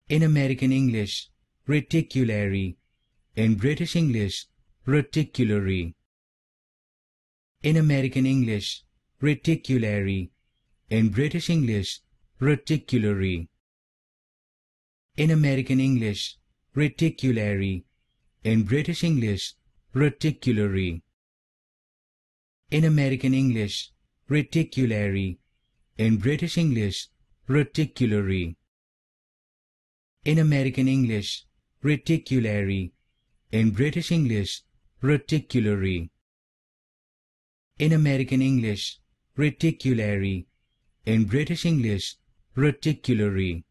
In American English, reticulary. In British English, reticulary. In American English, reticulary. In British English, reticulary. In American English, reticulary. In British English, reticulary. In American English, reticulary. In British English, reticulary. In American English, reticulary. In British English, reticulary. In American English, reticulary. In British English, reticulary.